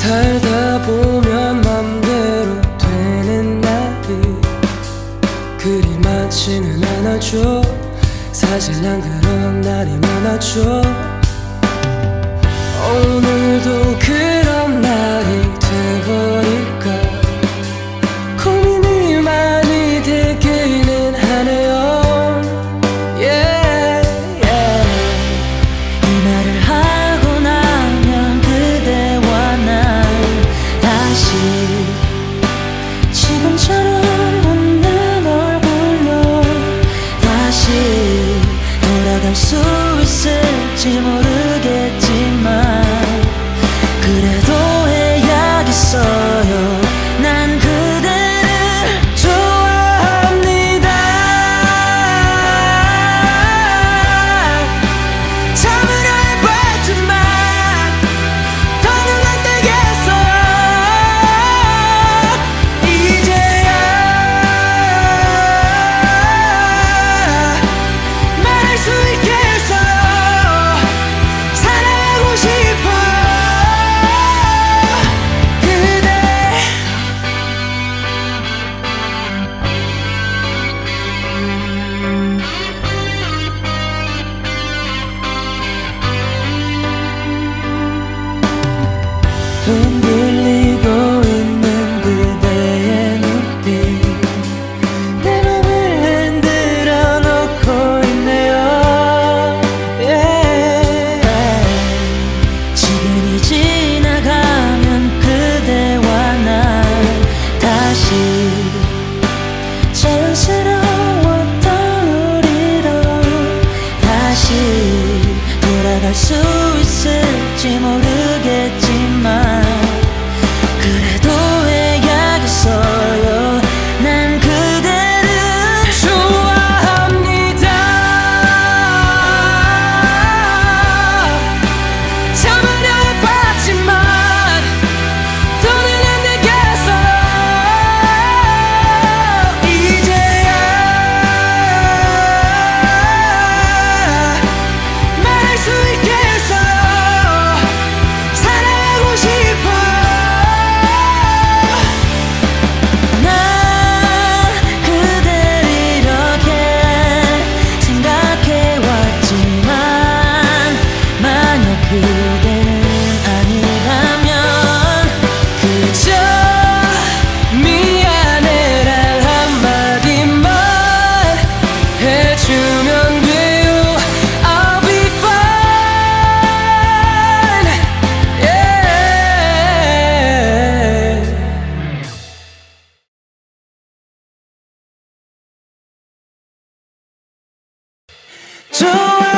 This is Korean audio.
살다 보면 맘대로 되는 날이 그리 많지는 않아줘. 사실 난 그런 날이 많아져. 오늘도 그런 날이 돼버릴까 고민이 많이 되기는 하네요. yeah, yeah. 이 말을 하고 나면 그대와 난 다시 지금처럼 웃는 얼굴로 다시 돌아갈 수 있을지 모르겠지만 그래도 해야겠어요. 난 그대를 좋아합니다. 참으려 해봤지만 더는 안 되겠어요. 이제야 말할 수 있겠어요. 사랑하고 싶어 그대. 흔들리고 있는 그대의 눈빛 내 맘을 흔들어 놓고 있네요. yeah. 지금이 지나가면 그대와 난 다시 자연스러웠던 우리로 다시 돌아갈 수 있을지 모르겠지만 그래도 해야겠어요. 난 그대를 좋아합니다. 참으려 해봤지만 더는 안 되겠어요. 이제야 말할 수 있겠어요. 사랑하고 싶어. 난 그대를 이렇게 생각해왔지만 만약 그대는 아니라면 그저 미안해란 한마디만 해주면 돼요. I'll be fine. yeah. 좋아